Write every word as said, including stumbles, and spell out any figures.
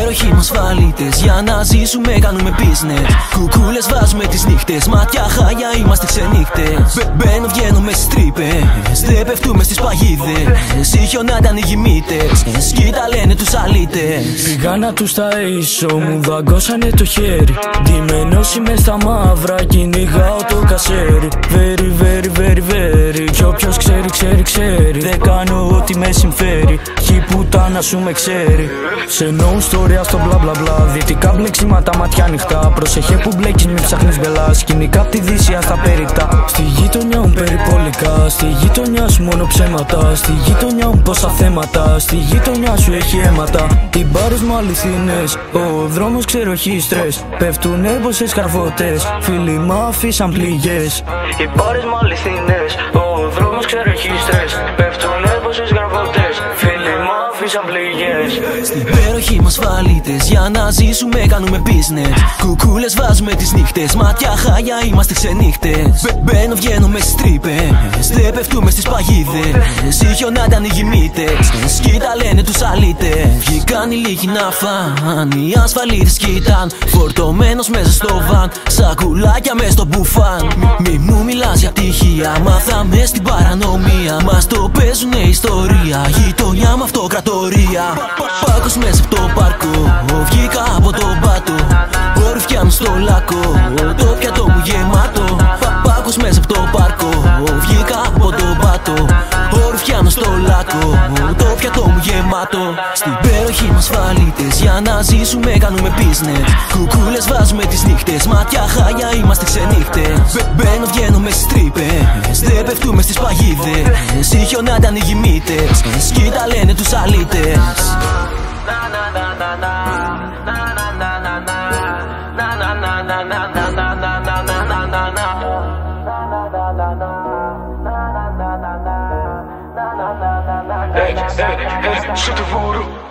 υπέροχοι με ασφαλίτες, για να ζήσουμε κάνουμε business. Κουκούλες βάζουμε τις νύχτες, μάτια χάλια είμαστε ξενύχτες. Μπαίνω βγαίνω μες στις τρύπες, δεν πέφτουμε στις παγίδες. Ή χιονάτα ανοίγει μύτες, σκίτα λένε τους αλήτες. Πήγα να τους ταΐσω, μου δαγκώσανε το χέρι. Ντυμένος είμαι στα μαύρα, κυνηγάω το κασέρι. Very very very very, κι όποιος ξέρει ξέρει ξέρει. Δεν κάνω ό,τι με συμφέρει, κι η πουτάνα σου με ξέρει. Σε no story στο μπλα μπλα μπλα, δυτικά μπλέξιματα μάτια ανοιχτά. Προσεχέ που μπλέκεις μην ψάχνεις μπελά, σκηνικά απ' τη δύση στα περιτά. Στη γειτονιά μου περιπολικά, στη γειτονιά σου μόνο ψέματα. Στη γειτονιά μου πόσα θέματα, στη γειτονιά σου έχει αίματα. Οι μπάρες μου αληθινές, ο δρόμος ξεροχή στρες. Πέφτουνε πόσες καρφωτές, φίλοι μ' αφήσαν πληγές. Οι μπάρες μου αληθινές, ο δρόμος ξεροχή στρες. Πέφτουνε πόσες καρφωτές, φίλοι μ' αφήσαν πληγές. Στην υπέροχοι με ασφαλίτες, για να ζήσουμε κάνουμε business. Κουκούλες βάζουμε τις νύχτες, μάτια χάλια είμαστε ξενύχτες. Μπαίνω βγαίνω μες στις τρύπες, δεν πέφτουμε στις παγίδες. Ή χιονάτα ανοίγει μύτες, σκίτα λένε τους αλήτες. Βγήκαν οι λίγοι να φαν, οι ασφαλίτες κοίταν. Φορτωμένος μέσα στο βαν, σακουλάκια μες στο μπουφάν. Μη μου μιλάς για πτυχία, μάθαμε στην παρανομία. Μας το παίζουνε ιστορία, γειτονιά με αυτοκρατορία. Πάκος μέσα από το πάρκο, βγήκα από τον πάτο. Ορφιά μου στο λάκκο, το πιατό μου γεμάτο. Πάκος μέσα από το πάρκο, βγήκα από τον πάτο. Ορφιά μου στο λάκκο, το πιατό μου γεμάτο. Στην υπέροχοι με ασφαλίτες, για να ζήσουμε κάνουμε business. Κουκούλες βάζουμε τις νύχτες, μάτια χάλια είμαστε ξενύχτες. Μπαίνω βγαίνω μες στις τρύπες, δεν πέφτουμε στις παγίδες. Ή χιονάτα ανοίγει μύτες, σκίτα λένε τους αλήτες. Hey, hey, hey, shoot the voodoo.